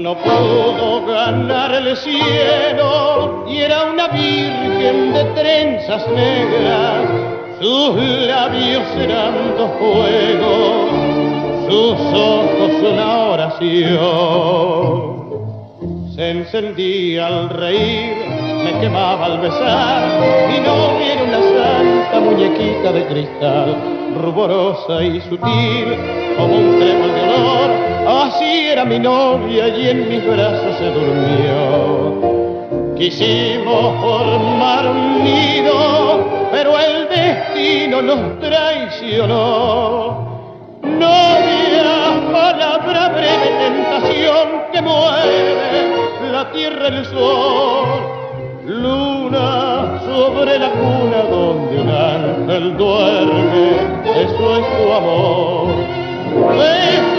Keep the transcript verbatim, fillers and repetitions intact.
no pudo ganar el cielo y era una virgen de trenzas negras. Sus labios eran dos fuegos, sus ojos una oración. Se encendía al reír, me quemaba al besar, mi novia era una santa muñequita de cristal, ruborosa y sutil, como un trébol de olor. Así era mi novia y en mis brazos se durmió. Quisimos formar un nido, pero el destino nos traicionó. Novia, palabra breve, tentación que mueve la tierra y el sol. Luna sobre la cuna donde un ángel duerme, eso es tu amor. Ven